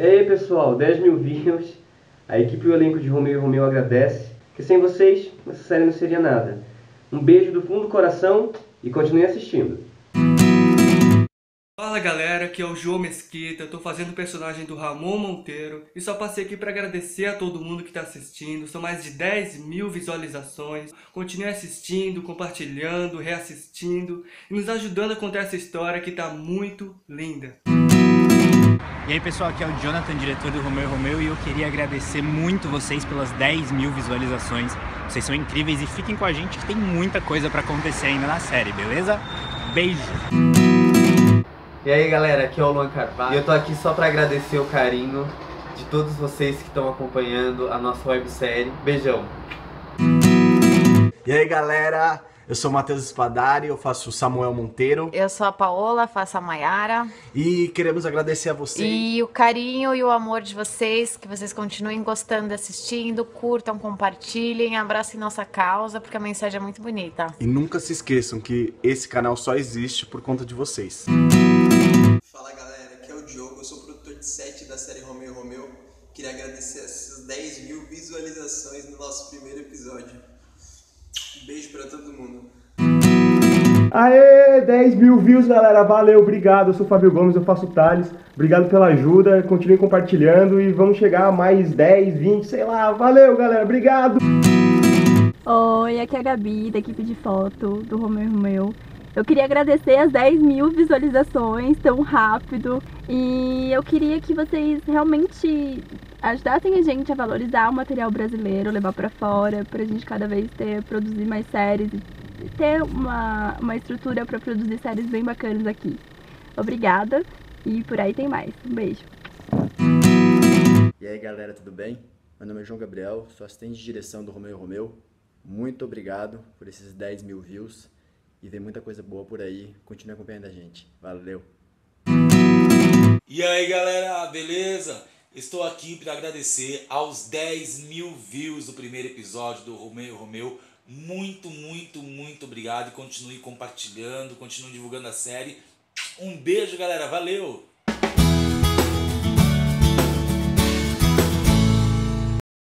E aí pessoal, 10 mil views, a equipe e o elenco de Romeu e Romeu agradece, que sem vocês essa série não seria nada. Um beijo do fundo do coração e continue assistindo. Fala galera, aqui é o João Mesquita, eu tô fazendo o personagem do Ramon Monteiro e só passei aqui pra agradecer a todo mundo que tá assistindo. São mais de 10 mil visualizações. Continue assistindo, compartilhando, reassistindo e nos ajudando a contar essa história que tá muito linda. E aí pessoal, aqui é o Jonathan, diretor do Romeu e Romeu, e eu queria agradecer muito vocês pelas 10 mil visualizações. Vocês são incríveis e fiquem com a gente que tem muita coisa pra acontecer ainda na série, beleza? Beijo! E aí galera, aqui é o Luan Carvalho e eu tô aqui só pra agradecer o carinho de todos vocês que estão acompanhando a nossa websérie. Beijão! E aí galera, eu sou o Matheus Spadari, eu faço o Samuel Monteiro. Eu sou a Paola, faço a Mayara. E queremos agradecer a vocês. E o carinho e o amor de vocês, que vocês continuem gostando, assistindo, curtam, compartilhem, abracem nossa causa, porque a mensagem é muito bonita. E nunca se esqueçam que esse canal só existe por conta de vocês. Fala galera, aqui é o Diogo, eu sou produtor de 7 da série Romeu e Romeu. Queria agradecer essas 10 mil visualizações no nosso primeiro episódio. Um beijo pra todo mundo. Aê, 10 mil views galera, valeu, obrigado. Eu sou o Fábio Gomes, eu faço o Thales. Obrigado pela ajuda, continue compartilhando e vamos chegar a mais 10, 20, sei lá. Valeu galera, obrigado. Oi, aqui é a Gabi, da equipe de foto do Romeu e Romeu. Eu queria agradecer as 10 mil visualizações tão rápido e eu queria que vocês realmente ajudassem a gente a valorizar o material brasileiro, levar pra fora, pra gente cada vez produzir mais séries e ter uma estrutura pra produzir séries bem bacanas aqui. Obrigada e por aí tem mais. Um beijo. E aí galera, tudo bem? Meu nome é João Gabriel, sou assistente de direção do Romeu e Romeu. Muito obrigado por esses 10 mil views. E vem muita coisa boa por aí. Continue acompanhando a gente. Valeu! E aí galera, beleza? Estou aqui para agradecer aos 10 mil views do primeiro episódio do Romeu e Romeu. Muito, muito, muito obrigado. E continue compartilhando, continue divulgando a série. Um beijo galera, valeu!